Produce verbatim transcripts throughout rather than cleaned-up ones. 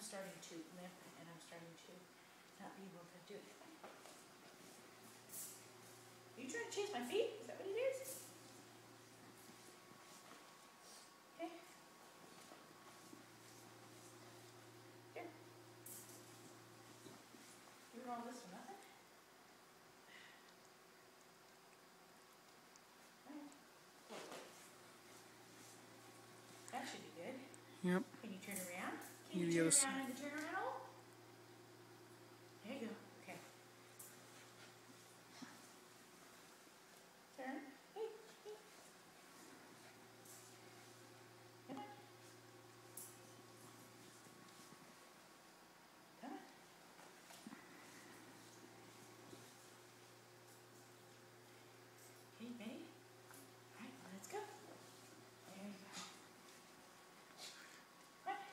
starting to limp and I'm starting to not be able to do it. Are you trying to chase my feet? Is that what it is? Okay. Here. Doing all this for nothing? That should be good. Yep. Can you turn around? Can You you turn yes. around in the turnaround? There you go. Okay. Turn. Hey, hey. Come on. Come on. Okay, ready? All right, let's go. There you go. Come on.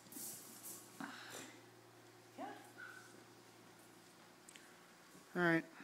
Come on. All right.